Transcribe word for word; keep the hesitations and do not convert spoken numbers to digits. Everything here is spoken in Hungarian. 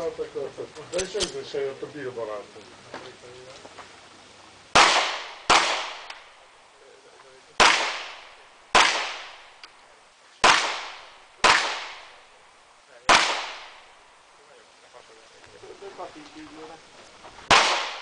csináltak ott, de és ezzel se jött a bírbarátom. Kattints így